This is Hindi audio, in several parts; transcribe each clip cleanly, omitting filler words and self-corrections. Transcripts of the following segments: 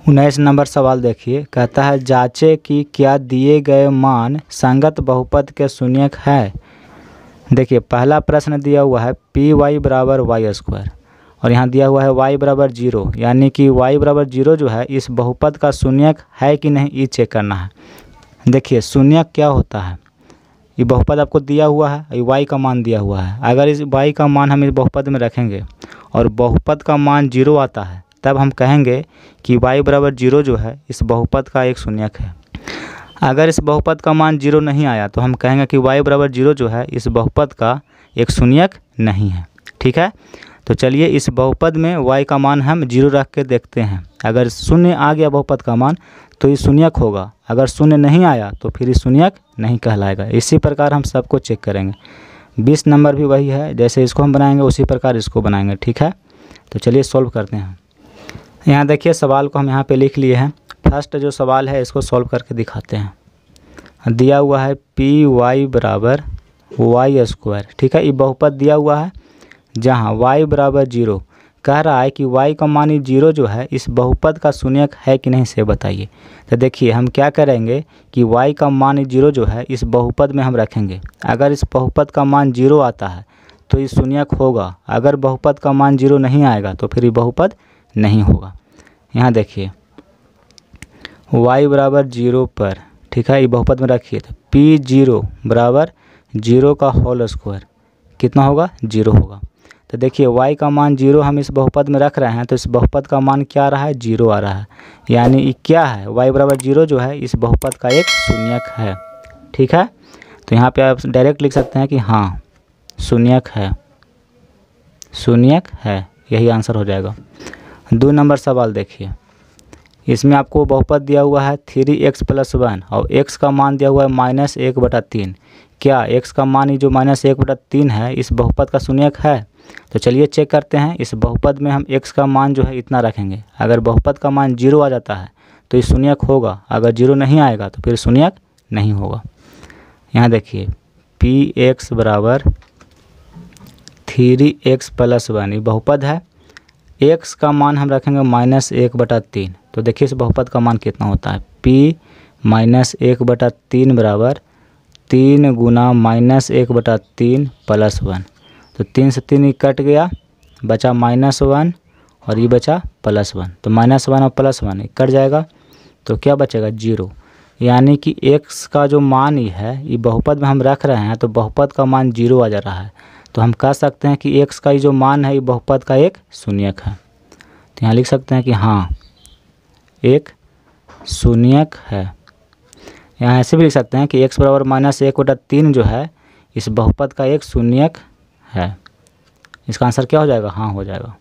19 नंबर सवाल देखिए, कहता है जांचे कि क्या दिए गए मान संगत बहुपद के शून्यक है। देखिए पहला प्रश्न दिया हुआ है पी वाई बराबर वाई स्क्वायर और यहाँ दिया हुआ है y बराबर 0, यानी कि y बराबर 0 जो है इस बहुपद का शून्यक है कि नहीं ये चेक करना है। देखिए शून्यक क्या होता है, ये बहुपद आपको दिया हुआ है, ये y का मान दिया हुआ है। अगर इस y का मान हम इस बहुपद में रखेंगे और बहुपद का मान 0 आता है तब हम कहेंगे कि y बराबर 0 जो है इस बहुपद का एक शून्यक है। अगर इस बहुपद का मान 0 नहीं आया तो हम कहेंगे कि y बराबर 0 जो है इस बहुपद का एक शून्यक नहीं है। ठीक है, तो चलिए इस बहुपद में y का मान हम 0 रख के देखते हैं। अगर शून्य आ गया बहुपद का मान तो ये शून्यक होगा, अगर शून्य नहीं आया तो फिर ये शून्यक नहीं कहलाएगा। इसी प्रकार हम सबको चेक करेंगे। 20 नंबर भी वही है, जैसे इसको हम बनाएंगे उसी प्रकार इसको बनाएंगे। ठीक है, तो चलिए सॉल्व करते हैं। यहाँ देखिए सवाल को हम यहाँ पे लिख लिए हैं। फर्स्ट जो सवाल है इसको सॉल्व करके दिखाते हैं। दिया हुआ है पी वाई बराबर वाई स्क्वायर। ठीक है, ये बहुपद दिया हुआ है जहाँ y बराबर 0 कह रहा है कि y का मान 0 जो है इस बहुपद का शून्यक है कि नहीं से बताइए। तो देखिए हम क्या करेंगे कि y का मान 0 जो है इस बहुपद में हम रखेंगे। अगर इस बहुपद का मान 0 आता है तो ये शून्यक होगा, अगर बहुपद का मान 0 नहीं आएगा तो फिर ये बहुपद नहीं होगा। यहाँ देखिए y बराबर 0 पर, ठीक है, ये बहुपद में रखिए तो p0 बराबर 0 का होल स्क्वायर कितना होगा 0 होगा। तो देखिए y का मान 0 हम इस बहुपद में रख रहे हैं तो इस बहुपद का मान क्या आ रहा है 0 आ रहा है, यानी ये क्या है y बराबर 0 जो है इस बहुपद का एक शून्यक है। ठीक है, तो यहाँ पे आप डायरेक्ट लिख सकते हैं कि हाँ शून्यक है, शून्यक है, यही आंसर हो जाएगा। 2 नंबर सवाल देखिए, इसमें आपको बहुपद दिया हुआ है 3x + 1 और x का मान दिया हुआ है -1/3। क्या x का मान ही जो -1/3 है इस बहुपद का शून्यक है? तो चलिए चेक करते हैं। इस बहुपद में हम x का मान जो है इतना रखेंगे। अगर बहुपद का मान 0 आ जाता है तो ये शून्यक होगा, अगर 0 नहीं आएगा तो फिर शून्यक नहीं होगा। यहाँ देखिए px बराबर 3x + 1 ये बहुपद है, x का मान हम रखेंगे -1/3। तो देखिए इस बहुपद का मान कितना होता है, p -1/3 बराबर 3 गुना -1/3 + 1। तो 3 से 3 ही कट गया, बचा -1 और ये बचा +1। तो -1 और +1 ये कट जाएगा तो क्या बचेगा 0, यानी कि x का जो मान ही है ये बहुपद में हम रख रहे हैं तो बहुपद का मान 0 आ जा रहा है। तो हम कह सकते हैं कि x का ये जो मान है ये बहुपद का एक शून्यक है। तो यहाँ लिख सकते हैं कि हाँ एक शून्यक है। यहाँ ऐसे भी लिख सकते हैं कि x बराबर -1/3 जो है इस बहुपद का एक शून्यक है। इसका आंसर क्या हो जाएगा, हाँ हो जाएगा।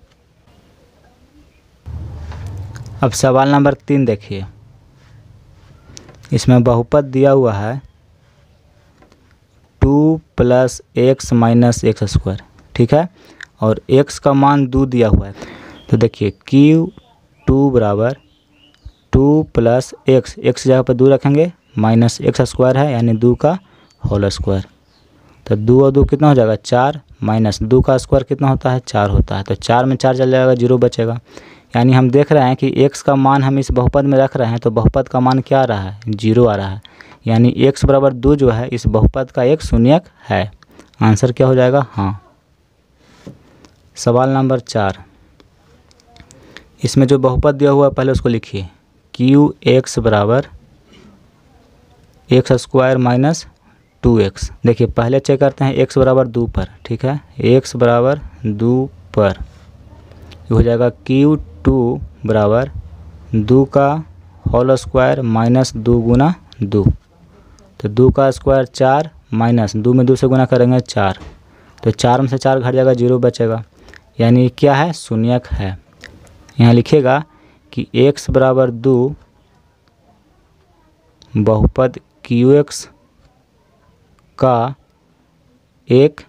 अब सवाल नंबर 3 देखिए, इसमें बहुपद दिया हुआ है 2 + x - x²। ठीक है, और x का मान 2 दिया हुआ है। तो देखिए q2 बराबर 2 + x जगह पर 2 रखेंगे, -x² है यानी 2 का होल स्क्वायर। तो 2 और 2 कितना हो जाएगा 4, -2 का स्क्वायर कितना होता है 4 होता है। तो 4 में 4 चल जाएगा, 0 बचेगा। यानी हम देख रहे हैं कि x का मान हम इस बहुपद में रख रहे हैं तो बहुपद का मान क्या आ रहा है 0 आ रहा है, यानी x बराबर 2 जो है इस बहुपद का एक शून्यक है। आंसर क्या हो जाएगा, हाँ। सवाल नंबर 4, इसमें जो बहुपद दिया हुआ है पहले उसको लिखिए, qx बराबर x² - 2x। देखिए पहले चेक करते हैं x बराबर 2 पर। ठीक है, x बराबर 2 पर हो जाएगा q2 बराबर 2 का होल स्क्वायर -2 गुना 2। तो 2 का स्क्वायर 4 -2 में 2 से गुना करेंगे 4। तो 4 में से 4 घट जाएगा, 0 बचेगा, यानी क्या है शून्यक है। यहाँ लिखेगा कि x बराबर 2 बहुपद qx का एक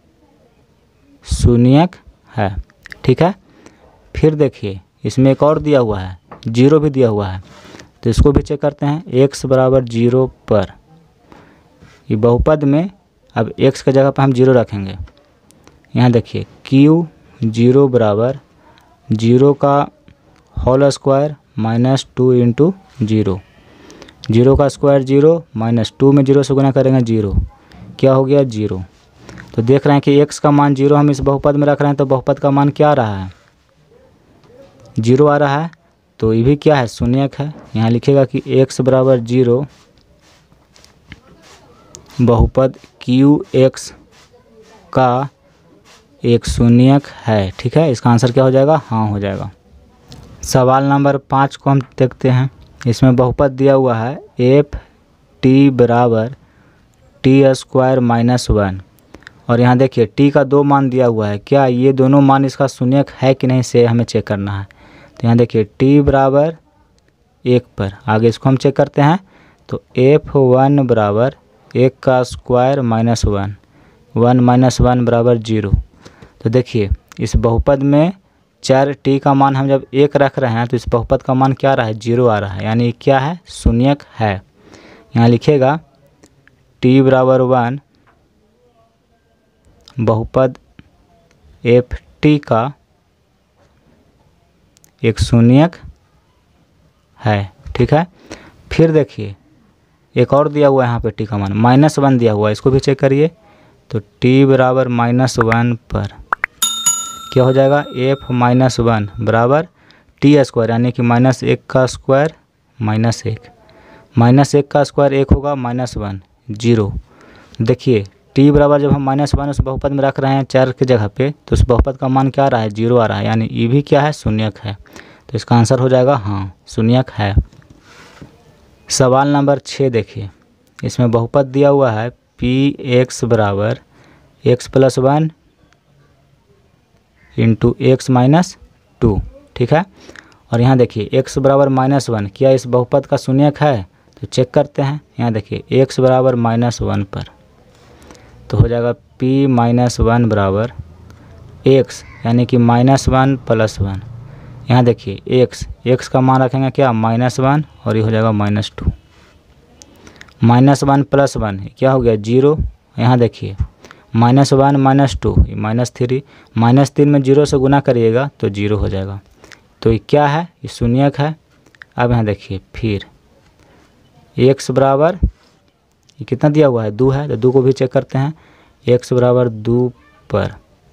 शून्यक है। ठीक है, फिर देखिए इसमें एक और दिया हुआ है, 0 भी दिया हुआ है, तो इसको भी चेक करते हैं। x बराबर 0 पर ये बहुपद में अब x की जगह पर हम 0 रखेंगे। यहाँ देखिए q0 बराबर 0 का होल स्क्वायर -2 इंटू 0, 0 का स्क्वायर 0 -2 में 0 से गुना करेंगे 0, क्या हो गया 0। तो देख रहे हैं कि x का मान 0 हम इस बहुपद में रख रहे हैं, तो बहुपद का मान क्या आ रहा है 0 आ रहा है, तो ये भी क्या है शून्यक है। यहाँ लिखेगा कि x बराबर 0 बहुपद QX का एक शून्यक है। ठीक है, इसका आंसर क्या हो जाएगा, हाँ हो जाएगा। सवाल नंबर 5 को हम देखते हैं। इसमें बहुपद दिया हुआ है FT बराबर T² -1, और यहाँ देखिए t का 2 मान दिया हुआ है। क्या ये दोनों मान इसका शून्यक है कि नहीं से हमें चेक करना है। तो यहाँ देखिए t बराबर 1 पर, आगे इसको हम चेक करते हैं। तो F1 बराबर 1 का स्क्वायर -1, 1 - 1 बराबर 0। तो देखिए इस बहुपद में चर t का मान हम जब 1 रख रहे हैं तो इस बहुपद का मान क्या आ रहा है 0 आ रहा है, यानी क्या है शून्यक है। यहाँ लिखेगा t बराबर 1 बहुपद FT का एक शून्यक है। ठीक है, फिर देखिए एक और दिया हुआ है यहाँ पे t का मान -1 दिया हुआ है, इसको भी चेक करिए। तो t बराबर -1 पर क्या हो जाएगा F-1 बराबर T² यानी कि -1 का स्क्वायर -1, -1 का स्क्वायर 1 होगा -1 0। देखिए t बराबर जब हम -1 उस बहुपद में रख रहे हैं चर की जगह पे, तो उस बहुपद का मान क्या आ रहा है 0 आ रहा है, यानी ये भी क्या है शून्यक है। तो इसका आंसर हो जाएगा हाँ शून्यक है। सवाल नंबर 6 देखिए, इसमें बहुपद दिया हुआ है Px बराबर x+1 इंटू x -2। ठीक है, और यहाँ देखिए x बराबर -1, क्या इस बहुपद का शून्यक है, तो चेक करते हैं। यहाँ देखिए x बराबर -1 पर, तो हो जाएगा P-1 बराबर x यानी कि -1 + 1। यहाँ देखिए x का मान रखेंगे क्या -1, और ये हो जाएगा -2, -1 + 1 क्या हो गया 0। यहाँ देखिए -1 -2 -3, -3 में 0 से गुना करिएगा तो 0 हो जाएगा। तो ये क्या है, ये शून्यक है। अब यहाँ देखिए फिर x बराबर ये कितना दिया हुआ है 2 है, तो 2 को भी चेक करते हैं। x बराबर 2 पर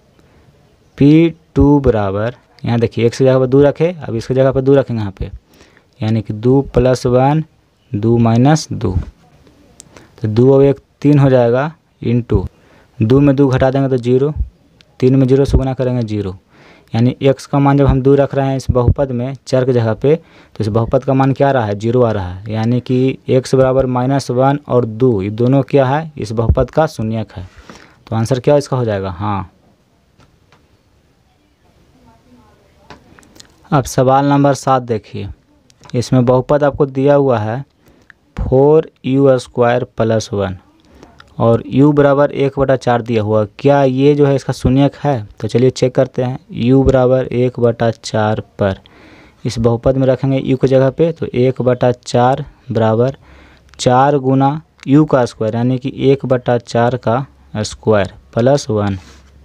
P2 बराबर, यहाँ देखिए x की जगह पर 2 रखे, अब इसकी जगह पर 2 रखेंगे यहाँ पे, यानी कि 2 + 1 2 - 2, तो 2 और 1 3 हो जाएगा, इंटू 2 में 2 घटा देंगे तो 0, 3 में 0 से गुना करेंगे 0, यानी x का मान जब हम 2 रख रहे हैं इस बहुपद में चर की जगह पे, तो इस बहुपद का मान क्या आ रहा है 0 आ रहा है, यानी कि x बराबर -1 और 2 ये दोनों क्या है इस बहुपद का शून्यक है। तो आंसर क्या इसका हो जाएगा हाँ। अब सवाल नंबर 7 देखिए, इसमें बहुपद आपको दिया हुआ है 4u² + 1 और u बराबर 1/4 दिया हुआ। क्या ये जो है इसका शून्यक है, तो चलिए चेक करते हैं। u बराबर 1/4 पर इस बहुपद में रखेंगे u की जगह पे, तो 1/4 बराबर 4 गुना u का स्क्वायर यानी कि 1/4 का स्क्वायर + 1,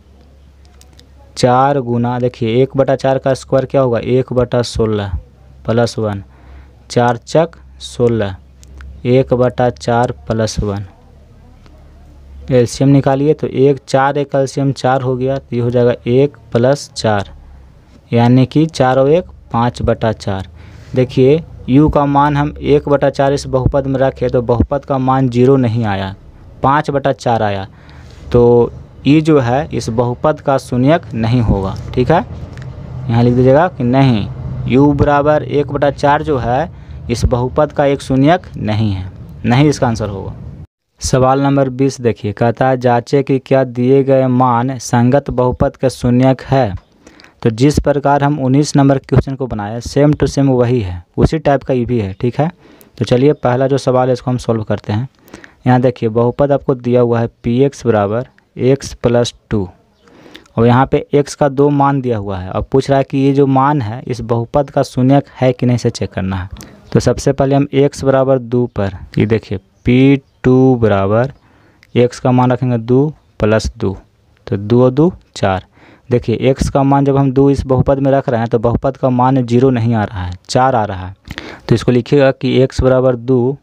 4 गुना देखिए 1/4 का स्क्वायर क्या होगा 1/16 + 1, 4 चक 16, 1/4 + 1। एलसीएम निकालिए तो 1 4 एक एलसीएम 4 हो गया, तो ये हो जाएगा 1 + 4 यानी कि 4 और 1 5/4। देखिए u का मान हम 1/4 इस बहुपद में रखे तो बहुपद का मान 0 नहीं आया, 5/4 आया, तो ये जो है इस बहुपद का शून्यक नहीं होगा। ठीक है, यहाँ लिख दीजिएगा कि नहीं u बराबर 1/4 जो है इस बहुपद का एक शून्यक नहीं है, नहीं इसका आंसर होगा। सवाल नंबर 20 देखिए, कहता है जांचे कि क्या दिए गए मान संगत बहुपद का शून्यक है। तो जिस प्रकार हम 19 नंबर क्वेश्चन को बनाए सेम टू सेम वही है, उसी टाइप का ये भी है। ठीक है, तो चलिए पहला जो सवाल है इसको हम सॉल्व करते हैं। यहाँ देखिए बहुपद आपको दिया हुआ है Px बराबर x + 2 और यहाँ पे x का 2 मान दिया हुआ है और पूछ रहा है कि ये जो मान है इस बहुपद का शून्यक है कि नहीं से चेक करना है। तो सबसे पहले हम x बराबर 2 पर ये देखिए P2 बराबर x का मान रखेंगे 2 + 2, तो 2 और 2 4। देखिए एक्स का मान जब हम 2 इस बहुपद में रख रहे हैं तो बहुपद का मान 0 नहीं आ रहा है, 4 आ रहा है। तो इसको लिखिएगा कि x बराबर 2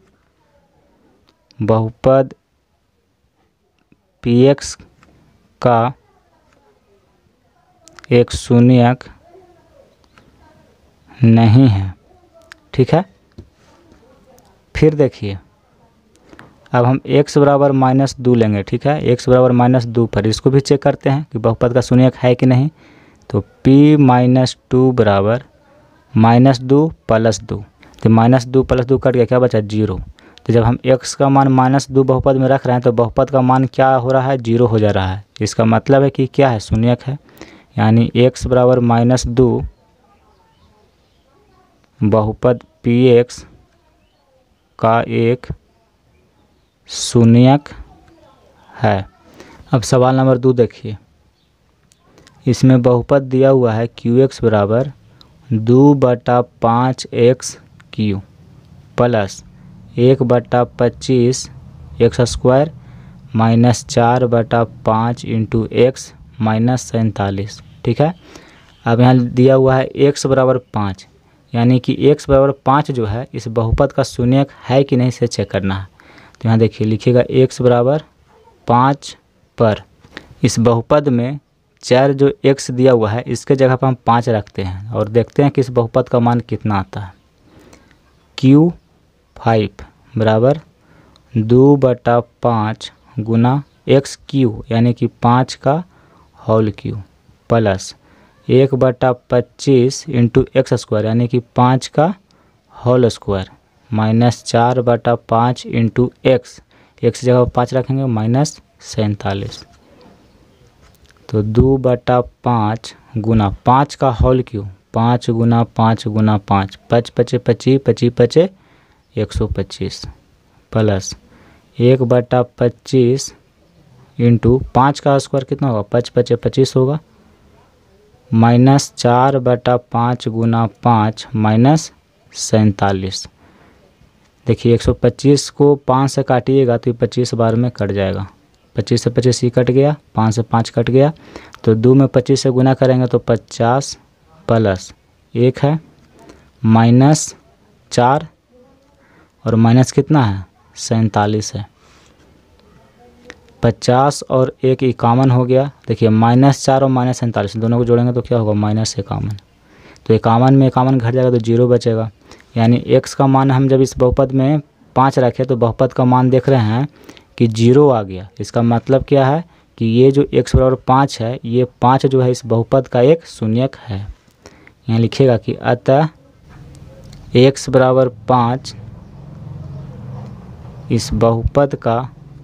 बहुपद px का एक शून्यक नहीं है। ठीक है, फिर देखिए अब हम x बराबर -2 लेंगे। ठीक है, x बराबर -2 पर इसको भी चेक करते हैं कि बहुपद का शून्यक है कि नहीं। तो p-2 बराबर -2 + 2, तो -2 + 2 कट गया, क्या बचा 0। तो जब हम x का मान -2 बहुपद में रख रहे हैं तो बहुपद का मान क्या हो रहा है, 0 हो जा रहा है। इसका मतलब है कि क्या है, शून्यक है। यानी x बराबर -2 बहुपद px का एक शून्यक है। अब सवाल नंबर 2 देखिए, इसमें बहुपद दिया हुआ है qx बराबर 2/5x³ plus 1/25 x² minus 4/5 × x minus 47। ठीक है, अब यहाँ दिया हुआ है x बराबर 5, यानी कि x बराबर 5 जो है इस बहुपद का शून्यक है कि नहीं इसे चेक करना है। तो यहाँ देखिए लिखिएगा x बराबर 5 पर इस बहुपद में 4 जो x दिया हुआ है इसके जगह पर हम 5 रखते हैं और देखते हैं कि इस बहुपद का मान कितना आता है। q5 बराबर 2/5 गुना x³ यानी कि 5 का होल क्यूब प्लस 1/25 × x² यानी कि 5 का whole square minus 4/5 × x, x जगह 5 रखेंगे माइनस 47। तो 2/5 गुना 5 का होल क्यूब, 5 गुना 5 गुना 5, 5 × 5 = 25, 25 = 125 प्लस 1/25 × 5 का स्क्वायर कितना होगा, 5 × 5 = 25 होगा माइनस 4/5 गुना 5 माइनस 47। देखिए 125 को 5 से काटिएगा तो 25 बार में कट जाएगा, 25 से 25 ही कट गया, 5 से 5 कट गया। तो 2 में 25 से गुना करेंगे तो 50 प्लस 1 है माइनस 4 और माइनस कितना है 47 है। 50 और 1 51 हो गया। देखिए -4 और -47 दोनों को जोड़ेंगे तो क्या होगा -51। तो 51 में 51 घट जाएगा तो 0 बचेगा। यानी x का मान हम जब इस बहुपद में 5 रखे तो बहुपद का मान देख रहे हैं कि 0 आ गया। इसका मतलब क्या है कि ये जो x बराबर 5 है, ये 5 जो है इस बहुपद का एक शून्यक है। यहाँ लिखिएगा कि अतः x बराबर 5 इस बहुपद का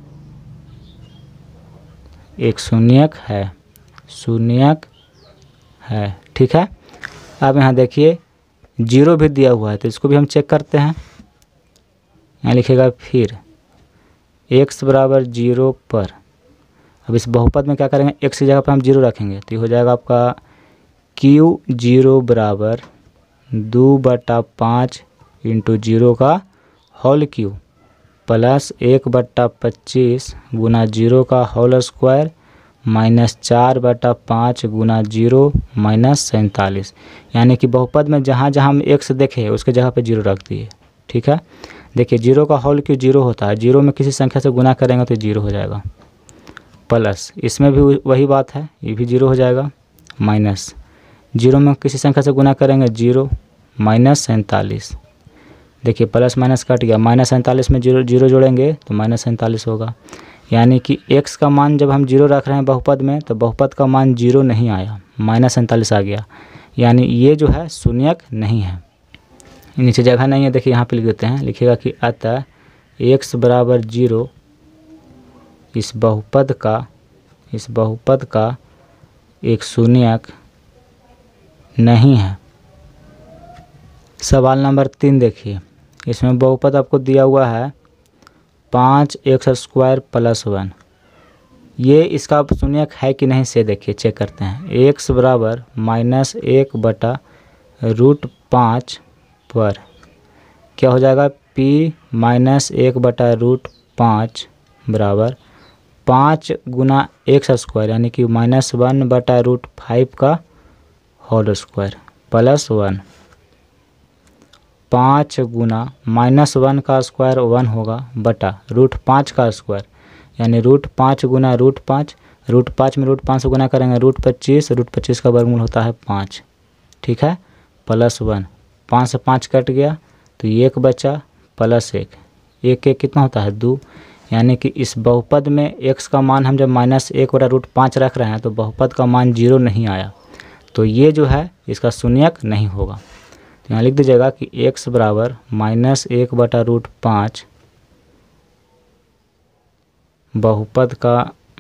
एक शून्यक है, शून्यक है। ठीक है, अब यहाँ देखिए 0 भी दिया हुआ है तो इसको भी हम चेक करते हैं। यहाँ लिखेगा फिर x बराबर 0 पर, अब इस बहुपद में क्या करेंगे, x की जगह पर हम 0 रखेंगे तो ये हो जाएगा आपका q0 बराबर 2/5 × 0 का होल क्यूब प्लस 1/25 गुना 0 का होल स्क्वायर माइनस 4/5 गुना 0 माइनस 47। यानी कि बहुपद में जहाँ जहाँ हम x देखे उसके जगह पे 0 रख दिए। ठीक है, देखिए 0 का होल क्यूब 0 होता है, 0 में किसी संख्या से गुना करेंगे तो 0 हो जाएगा प्लस इसमें भी वही बात है, ये भी 0 हो जाएगा माइनस 0 में किसी संख्या से गुना करेंगे 0 माइनस 47। देखिए प्लस माइनस कट गया, माइनस 47 में 0 जोड़ेंगे तो माइनस 47 होगा। यानी कि x का मान जब हम 0 रख रहे हैं बहुपद में तो बहुपद का मान 0 नहीं आया, माइनस 47 आ गया। यानी ये जो है शून्यक नहीं है। नीचे जगह नहीं है, देखिए यहाँ पे लिख देते हैं, लिखिएगा कि अतः x बराबर 0 इस बहुपद का एक शून्यक नहीं है। सवाल नंबर 3 देखिए, इसमें बहुपद आपको दिया हुआ है 5x² + 1। ये इसका शून्यक है कि नहीं से देखिए चेक करते हैं। x बराबर -1/√5 पर क्या हो जाएगा, p - 1/√5 बराबर 5 गुना एक्स स्क्वायर यानी कि -1/√5 का होल स्क्वायर प्लस 1। 5 गुना -1 का स्क्वायर 1 होगा बटा √5 का स्क्वायर यानी √5 गुना √5, √5 में √5 से गुना करेंगे √25, √25 का वर्गमूल होता है 5, ठीक है, प्लस 1। 5 से 5 कट गया तो 1 बचा प्लस 1, 1 कितना होता है 2, यानी कि इस बहुपद में x का मान हम जब -1/√5 रख रहे हैं तो बहुपद का मान 0 नहीं आया, तो ये जो है इसका शून्यक नहीं होगा। तो यहाँ लिख दीजिएगा कि x बराबर -1/√5 बहुपद का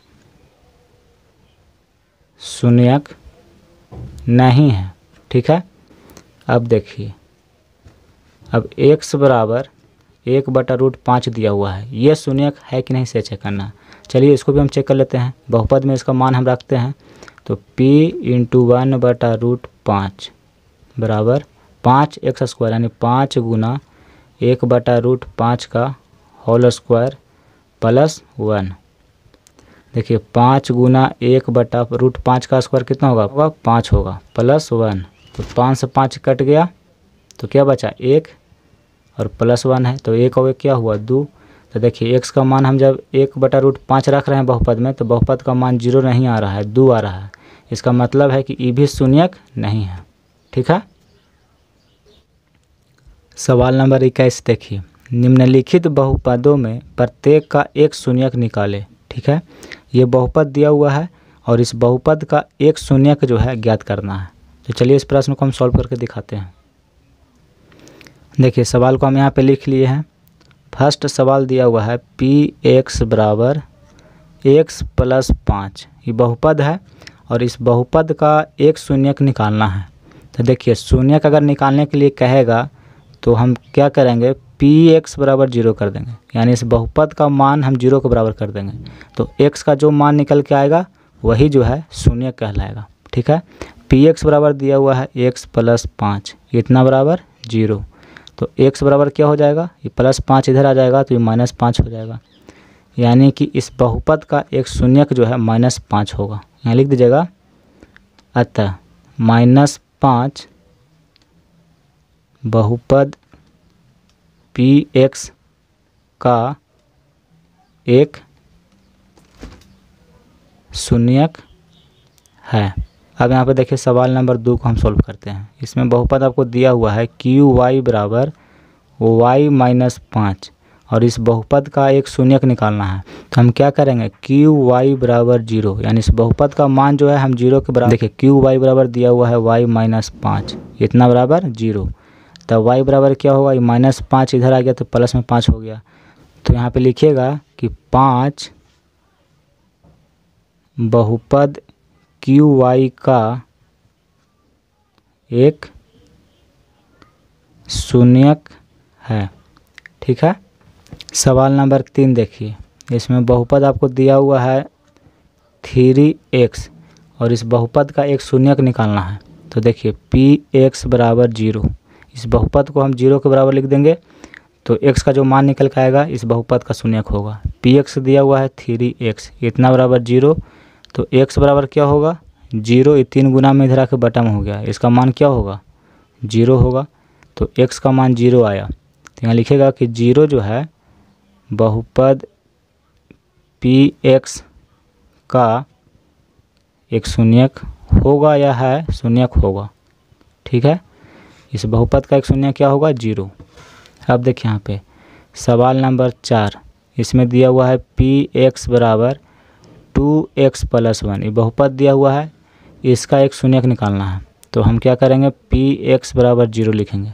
शून्यक नहीं है, ठीक है। अब देखिए, अब x बराबर 1/√5 दिया हुआ है, ये शून्यक है कि नहीं इसे चेक करना। चलिए इसको भी हम चेक कर लेते हैं। बहुपद में इसका मान हम रखते हैं तो p × 1/√5 बराबर 5x² यानी 5 गुना 1/√5 का होल स्क्वायर प्लस 1। देखिए 5 गुना 1/√5 का स्क्वायर कितना होगा 5 होगा प्लस 1, तो 5 से 5 कट गया तो क्या बचा 1 और प्लस 1 है तो 1 और 1 क्या हुआ 2। तो देखिए x का मान हम जब 1/√5 रख रहे हैं बहुपद में तो बहुपद का मान 0 नहीं आ रहा है, 2 आ रहा है। इसका मतलब है कि ये भी शून्यक नहीं है, ठीक है। सवाल नंबर 21 देखिए, निम्नलिखित बहुपदों में प्रत्येक का एक शून्यक निकाले, ठीक है। ये बहुपद दिया हुआ है और इस बहुपद का एक शून्यक जो है ज्ञात करना है। तो चलिए इस प्रश्न को हम सॉल्व करके दिखाते हैं। देखिए सवाल को हम यहाँ पे लिख लिए हैं। फर्स्ट सवाल दिया हुआ है px बराबर x + 5, ये बहुपद है और इस बहुपद का एक शून्यक निकालना है। तो देखिए शून्यक अगर निकालने के लिए कहेगा तो हम क्या करेंगे px बराबर 0 कर देंगे, यानी इस बहुपद का मान हम 0 के बराबर कर देंगे, तो x का जो मान निकल के आएगा वही जो है शून्यक कहलाएगा, ठीक है। px बराबर दिया हुआ है x + 5, इतना बराबर 0, तो x बराबर क्या हो जाएगा, ये +5 इधर आ जाएगा तो ये -5 हो जाएगा, यानी कि इस बहुपद का एक शून्यक जो है -5 होगा। यहाँ लिख दीजिएगा, अतः -5 बहुपद px का एक शून्यक है। अब यहाँ पे देखिए सवाल नंबर 2 को हम सॉल्व करते हैं। इसमें बहुपद आपको दिया हुआ है qy बराबर y - 5 और इस बहुपद का एक शून्यक निकालना है। तो हम क्या करेंगे qy बराबर 0, यानी इस बहुपद का मान जो है हम 0 के बराबर, देखिए qy बराबर दिया हुआ है y - 5, इतना बराबर 0, तब y बराबर क्या होगा, ये -5 इधर आ गया तो प्लस में 5 हो गया। तो यहाँ पे लिखिएगा कि 5 बहुपद qy का एक शून्यक है, ठीक है। सवाल नंबर 3 देखिए, इसमें बहुपद आपको दिया हुआ है 3x और इस बहुपद का एक शून्यक निकालना है। तो देखिए px बराबर 0, इस बहुपद को हम 0 के बराबर लिख देंगे तो x का जो मान निकल के आएगा इस बहुपद का शून्यक होगा। px दिया हुआ है 3x, इतना बराबर 0, तो x बराबर क्या होगा 0, ये 3 गुना में इधर आके बटा में हो गया, इसका मान क्या होगा 0 होगा, तो x का मान 0 आया। तो यहाँ लिखेगा कि 0 जो है बहुपद px का एक शून्यक होगा या है शून्यक होगा, ठीक है। इस बहुपद का एक शून्यक क्या होगा 0। अब देखिए यहाँ पे सवाल नंबर 4, इसमें दिया हुआ है px बराबर 2x + 1, ये बहुपद दिया हुआ है, इसका एक शून्यक निकालना है। तो हम क्या करेंगे px बराबर 0 लिखेंगे।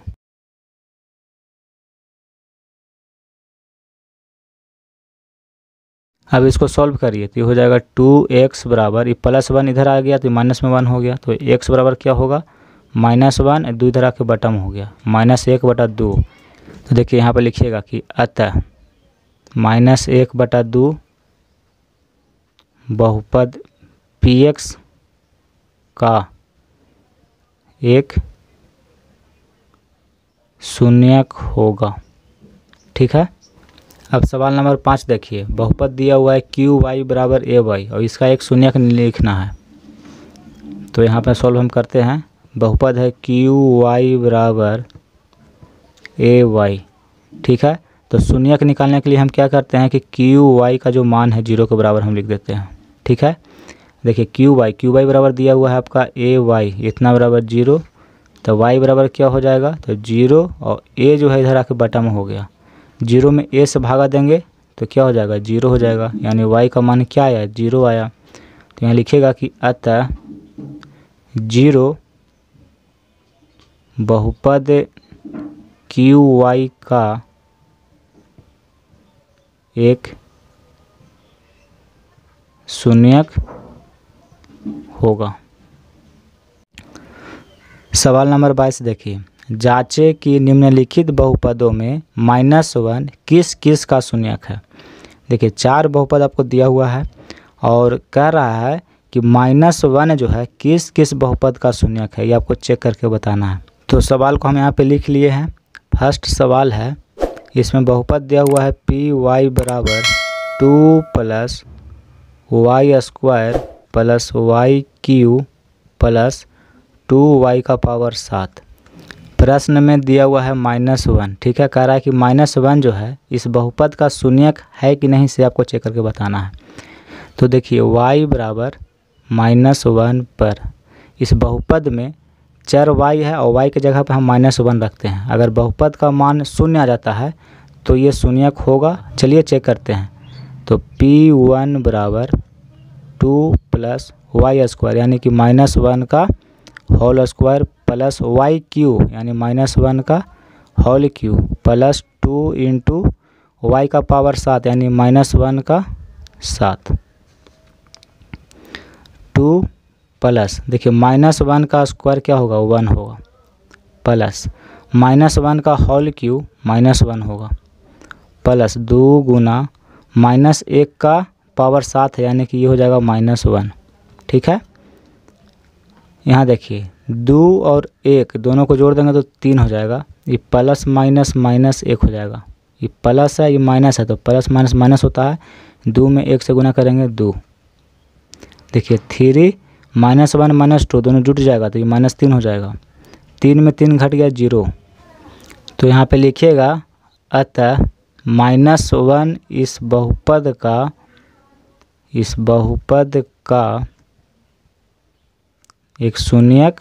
अब इसको सॉल्व करिए तो ये हो जाएगा 2x बराबर, ये +1 इधर आ गया तो -1 हो गया, तो x बराबर क्या होगा -1, 2 इधर आके बटा में हो गया -1/2। तो देखिए यहाँ पे लिखिएगा कि अतः -1/2 बहुपद px का एक शून्यक होगा, ठीक है। अब सवाल नंबर 5 देखिए, बहुपद दिया हुआ है क्यू वाई बराबर ए वाई और इसका एक शून्यक लिखना है। तो यहाँ पर सॉल्व हम करते हैं। बहुपद है क्यू वाई बराबर ए वाई, ठीक है। तो शून्यक निकालने के लिए हम क्या करते हैं कि क्यू वाई का जो मान है 0 के बराबर हम लिख देते हैं, ठीक है। देखिए क्यू वाई बराबर दिया हुआ है आपका ए वाई, इतना बराबर 0, तो वाई बराबर क्या हो जाएगा, तो 0 और ए जो है इधर आके बटा में हो गया, 0 में ए से भागा देंगे तो क्या हो जाएगा, 0 हो जाएगा, यानी वाई का मान क्या आया, 0 आया। तो यहाँ लिखेगा कि अतः 0 बहुपद क्यू वाई का एक शून्यक होगा। सवाल नंबर 22 देखिए, जांचे कि निम्नलिखित बहुपदों में -1 किस किस का शून्यक है। देखिए 4 बहुपद आपको दिया हुआ है और कह रहा है कि -1 जो है किस किस बहुपद का शून्यक है, ये आपको चेक करके बताना है। तो सवाल को हम यहाँ पे लिख लिए हैं। फर्स्ट सवाल है, इसमें बहुपद दिया हुआ है पी वाई बराबर 2 + y² + y³ + 2y का पावर 7। प्रश्न में दिया हुआ है -1, ठीक है। कह रहा है कि -1 जो है इस बहुपद का शून्यक है कि नहीं, से आपको चेक करके बताना है। तो देखिए y बराबर -1 पर इस बहुपद में चर y है और y की जगह पर हम -1 रखते हैं। अगर बहुपद का मान 0 आ जाता है तो ये शून्यक होगा। चलिए चेक करते हैं। तो P1 बराबर 2 + y² यानी कि -1 का होल स्क्वायर प्लस y³ यानी -1 का होल क्यूब प्लस 2 × y का पावर 7 यानी -1 का 7। 2 प्लस देखिए -1 का स्क्वायर क्या होगा, 1 होगा, प्लस -1 का होल क्यूब -1 होगा, प्लस 2 गुना -1 का पावर 7 है यानी कि ये हो जाएगा -1, ठीक है। यहाँ देखिए 2 और 1 दोनों को जोड़ देंगे तो 3 हो जाएगा। ये प्लस माइनस माइनस 1 हो जाएगा। ये प्लस है, ये माइनस है, तो प्लस माइनस माइनस होता है। 2 में 1 से गुना करेंगे 2। देखिए 3 -1 -2 दोनों जुट जाएगा तो ये -3 हो जाएगा। 3 में 3 घट गया 0। तो यहाँ पे लिखिएगा अतः -1 इस बहुपद का एक शून्यक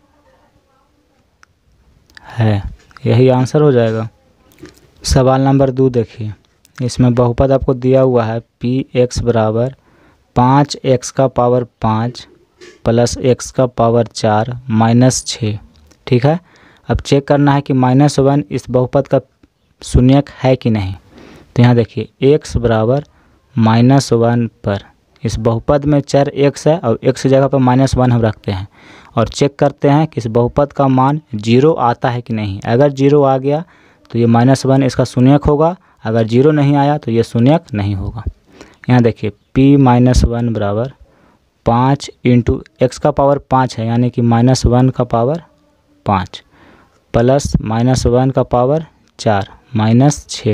है। यही आंसर हो जाएगा। सवाल नंबर 2 देखिए, इसमें बहुपद आपको दिया हुआ है px बराबर 5x का पावर 5 प्लस x का पावर 4 -6, ठीक है। अब चेक करना है कि -1 इस बहुपद का शून्यक है कि नहीं। तो यहाँ देखिए x बराबर -1 पर इस बहुपद में चर x है और x की जगह पर -1 हम रखते हैं और चेक करते हैं कि इस बहुपद का मान 0 आता है कि नहीं। अगर 0 आ गया तो ये -1 इसका शून्यक होगा, अगर 0 नहीं आया तो ये शून्यक नहीं होगा। यहाँ देखिए p-1 बराबर 5 × x का पावर 5 है यानी कि -1 का पावर 5 प्लस -1 का पावर 4 -6,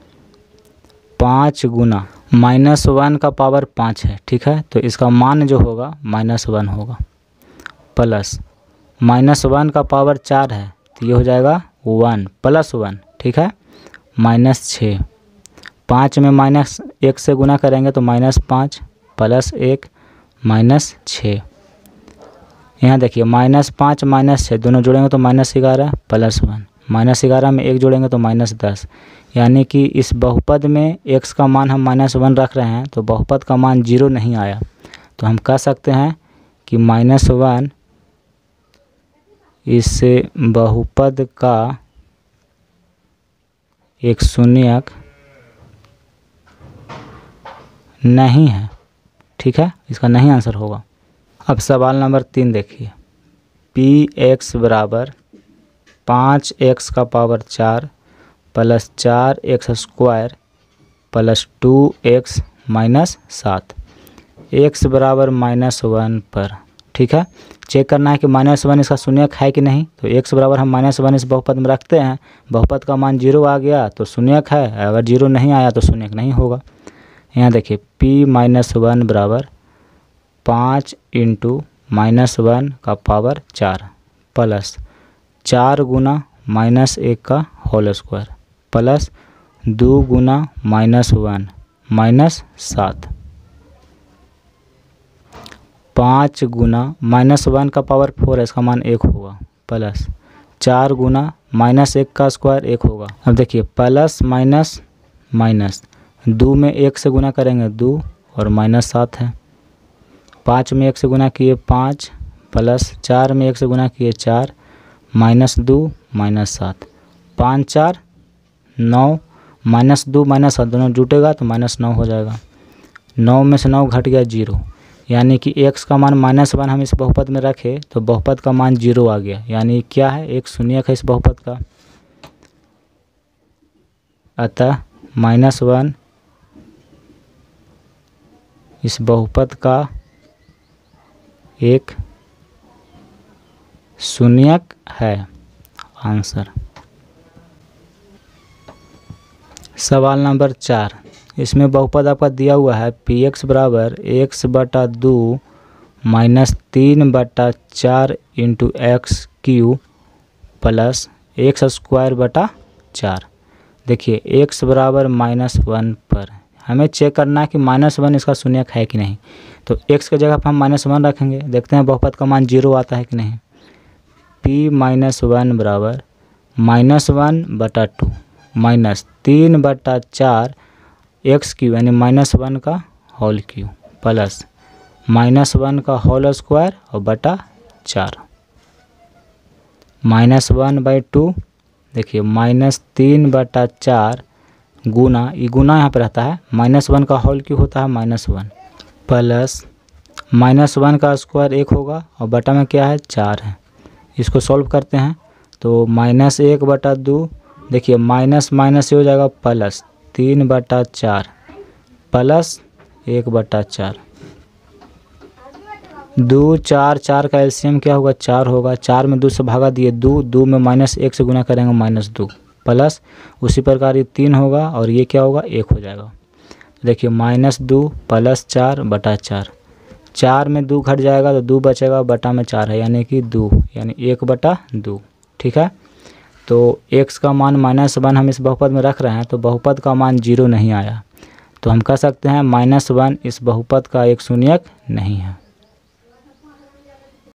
5 गुना -1 का पावर 5 है, ठीक है। तो इसका मान जो होगा -1 होगा, प्लस -1 का पावर 4 है तो ये हो जाएगा 1 + 1, ठीक है, -6। 5 में -1 से गुना करेंगे तो -5 प्लस 1 -6। यहाँ देखिए -5 -6 दोनों जोड़ेंगे तो -11 प्लस 1, -11 में 1 जोड़ेंगे तो -10, यानी कि इस बहुपद में x का मान हम -1 रख रहे हैं तो बहुपद का मान 0 नहीं आया। तो हम कह सकते हैं कि -1 इस बहुपद का एक शून्यक नहीं है, ठीक है, इसका नहीं आंसर होगा। अब सवाल नंबर 3 देखिए, px बराबर 5x का power 4 plus 4x² plus 2x - 7, x बराबर -1 पर, ठीक है। चेक करना है कि -1 इसका शून्यक है कि नहीं। तो x बराबर हम -1 इस बहुपद में रखते हैं, बहुपद का मान 0 आ गया तो शून्यक है, अगर 0 नहीं आया तो शून्यक नहीं होगा। यहाँ देखिए p-1 बराबर 5 × -1 का पावर 4 प्लस 4 गुना -1 का होल स्क्वायर प्लस 2 गुना -1 -7 5 गुना -1 का पावर 4 है, इसका मान 1 होगा प्लस 4 गुना -1 का स्क्वायर 1 होगा। अब देखिए प्लस माइनस माइनस 2 में 1 से गुना करेंगे 2 और -7 है। 5 में 1 से गुना किए 5 प्लस 4 में 1 से गुना किए 4 -2 -7 5 4 9 -2 -7 दोनों जुटेगा तो -9 हो जाएगा। 9 में से 9 घट गया 0, यानी कि x का मान -1 हम इस बहुपद में रखे तो बहुपद का मान 0 आ गया, यानी क्या है, एक शून्यक है इस बहुपद का। अतः -1 इस बहुपद का एक शून्यक है। आंसर। सवाल नंबर 4, इसमें बहुपद आपका दिया हुआ है px बराबर x/2 -3/4 × x³ प्लस x² देखिए x बराबर -1 पर हमें चेक करना है कि -1 इसका शून्यक है कि नहीं। तो x की जगह पर हम -1 रखेंगे, देखते हैं बहुपद का मान 0 आता है कि नहीं। p-1 बराबर -1/2 -3/4 x³ यानी -1 का होल क्यूब प्लस -1 का होल स्क्वायर और बटा 4 -1/2 देखिए -3/4 गुना, ये गुना यहाँ पे रहता है, -1 का होल क्यूब होता है -1 प्लस -1 का स्क्वायर 1 होगा और बटा में क्या है 4 है। इसको सॉल्व करते हैं तो -1/2 देखिए माइनस माइनस हो जाएगा प्लस 3/4 प्लस 1/4 2 4 4 का एलसीएम क्या होगा 4 होगा। 4 में 2 से भागा दिए 2 2 में -1 से गुना करेंगे -2 प्लस उसी प्रकार ये 3 होगा और ये क्या होगा 1 हो जाएगा। देखिए -2 प्लस 4/4 4 में 2 घट जाएगा तो 2 बचेगा, बटा में 4 है यानी कि 2 यानी 1/2। ठीक है, तो x का मान -1 हम इस बहुपद में रख रहे हैं तो बहुपद का मान 0 नहीं आया, तो हम कह सकते हैं -1 इस बहुपद का एक शून्यक नहीं है।